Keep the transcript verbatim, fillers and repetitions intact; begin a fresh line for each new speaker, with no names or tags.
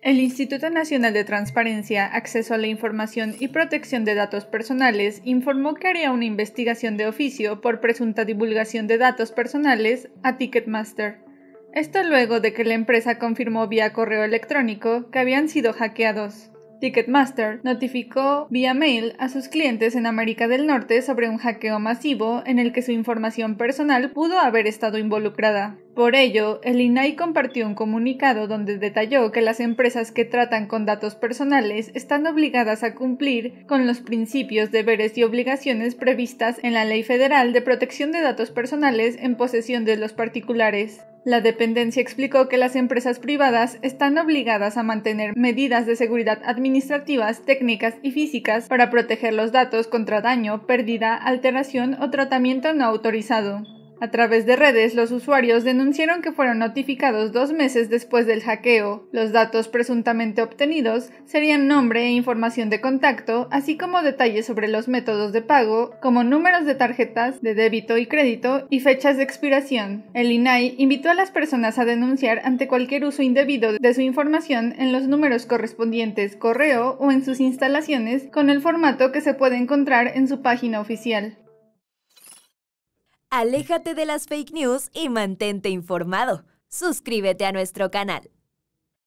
El Instituto Nacional de Transparencia, Acceso a la Información y Protección de Datos Personales informó que haría una investigación de oficio por presunta divulgación de datos personales a Ticketmaster. Esto luego de que la empresa confirmó vía correo electrónico que habían sido hackeados. Ticketmaster notificó vía mail a sus clientes en América del Norte sobre un hackeo masivo en el que su información personal pudo haber estado involucrada. Por ello, el I N A I compartió un comunicado donde detalló que las empresas que tratan con datos personales están obligadas a cumplir con los principios, deberes y obligaciones previstas en la Ley Federal de Protección de Datos Personales en posesión de los particulares. La dependencia explicó que las empresas privadas están obligadas a mantener medidas de seguridad administrativas, técnicas y físicas para proteger los datos contra daño, pérdida, alteración o tratamiento no autorizado. A través de redes, los usuarios denunciaron que fueron notificados dos meses después del hackeo. Los datos presuntamente obtenidos serían nombre e información de contacto, así como detalles sobre los métodos de pago, como números de tarjetas de débito y crédito y fechas de expiración. El I N A I invitó a las personas a denunciar ante cualquier uso indebido de su información en los números correspondientes, correo o en sus instalaciones, con el formato que se puede encontrar en su página oficial.
Aléjate de las fake news y mantente informado. Suscríbete a nuestro canal.